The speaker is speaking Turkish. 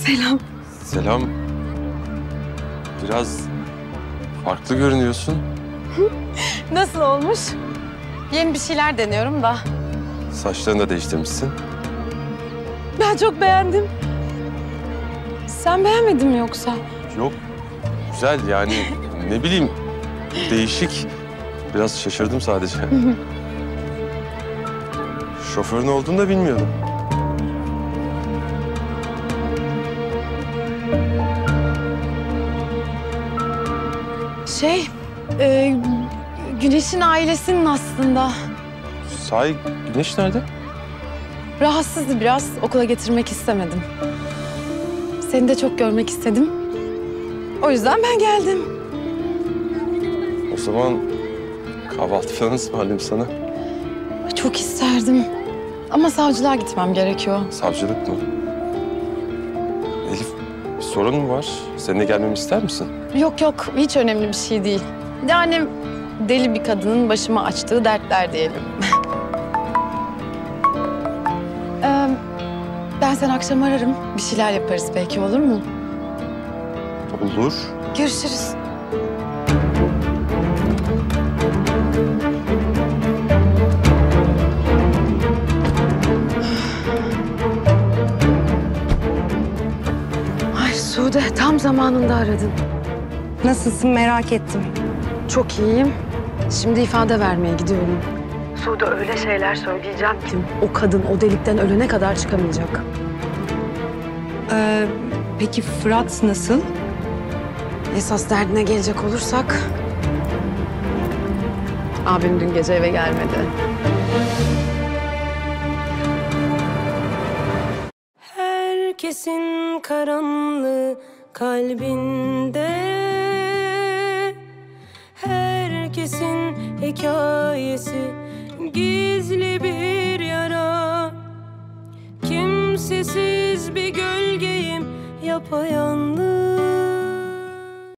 Selam. Selam. Biraz farklı görünüyorsun. Nasıl olmuş? Yeni bir şeyler deniyorum da. Saçlarını da değiştirmişsin. Ben çok beğendim. Sen beğenmedin mi yoksa? Yok, güzel yani ne bileyim değişik. Biraz şaşırdım sadece. Şoförün olduğunu da bilmiyordum. Güneş'in ailesinin aslında. Sahi Güneş nerede? Rahatsızdı biraz, okula getirmek istemedim. Seni de çok görmek istedim. O yüzden ben geldim. O zaman kahvaltı falan ısmarlayayım sana. Çok isterdim. Ama savcılığa gitmem gerekiyor. Savcılık mı? Elif, bir sorun mu var? Seninle gelmemi ister misin? Yok yok, hiç önemli bir şey değil. Yani deli bir kadının başıma açtığı dertler diyelim. Ben seni akşam ararım. Bir şeyler yaparız belki, olur mu? Olur. Görüşürüz. Ay Sude, tam zamanında aradın. Nasılsın merak ettim. Çok iyiyim. Şimdi ifade vermeye gidiyorum. Sude öyle şeyler söyleyeceğim ki o kadın o delikten ölene kadar çıkamayacak. Peki Fırat nasıl? Esas derdine gelecek olursak... Abim dün gece eve gelmedi. Herkesin karanlığı kalbinde, herkesin hikayesi gizli bir yara. Kimsesiz bir gölgeyim yapayalnız,